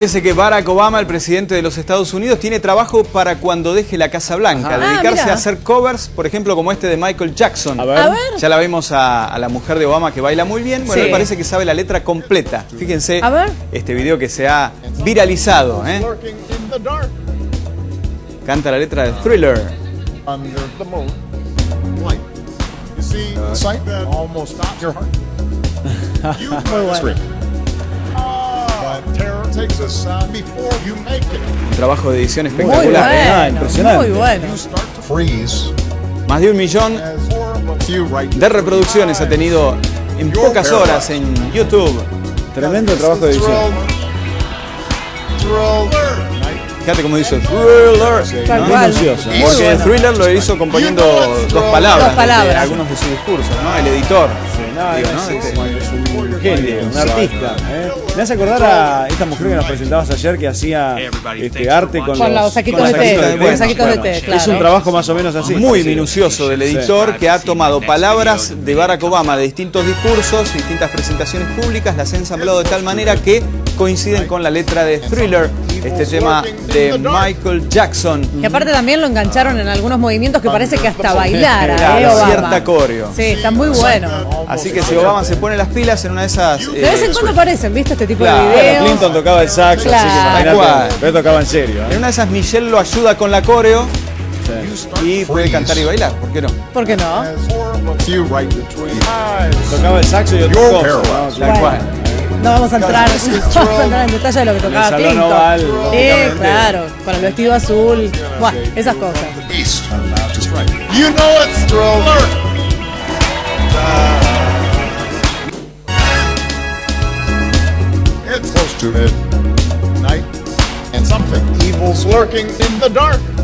Fíjese que Barack Obama, el presidente de los Estados Unidos, tiene trabajo para cuando deje la Casa Blanca. Dedicarse a hacer covers, por ejemplo, como este de Michael Jackson. A ver. Ya la vemos a la mujer de Obama que baila muy bien. Bueno, me parece que sabe la letra completa. Fíjense este video que se ha viralizado. Canta la letra de Thriller. Muy bueno. Un trabajo de edición espectacular. Muy bueno, impresionante. Muy bueno. Más de 1 millón de reproducciones ha tenido en pocas horas en YouTube. Tremendo trabajo de edición. Fíjate cómo dice Thriller. Muy minucioso. Porque Thriller lo hizo componiendo dos palabras. De algunos de sus discursos, ¿no? El editor. Es un genio, un artista. Me hace acordar a esta mujer que nos presentabas ayer que hacía arte con los saquitos de té. Claro. Es un trabajo más o menos así. Muy minucioso del editor que ha tomado palabras de Barack Obama de distintos discursos, distintas presentaciones públicas, las ha ensamblado de tal manera que coinciden con la letra de Thriller, este tema de Michael Jackson. Que aparte también lo engancharon en algunos movimientos que parece que hasta bailara, Obama. Cierta coreo. Sí, está muy bueno. Así que si Obama se pone las pilas en una de esas... De vez en cuando aparecen, ¿viste? Este tipo de Bueno, videos. Clinton tocaba el saxo, así que imagínate, pero tocaba en serio. En una de esas Michelle lo ayuda con la coreo y puede cantar y bailar, ¿por qué no? ¿Por qué no? Tocaba el saxo y otro coso, Tal cual. No vamos a entrar en detalle de lo que tocaba salón Clinton. oval, Sí, claro, con el vestido azul, bueno, esas cosas. You know it's Thriller. It's close to midnight, and something evil's lurking in the dark.